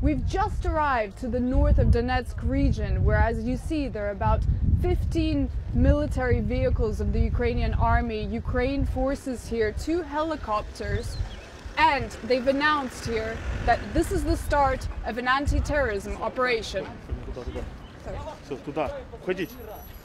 We've just arrived to the north of Donetsk region, where, as you see, there are about 15 military vehicles of the Ukrainian army, Ukraine forces here, 2 helicopters, and they've announced here that this is the start of an anti-terrorism operation. Все, туда, ходіть.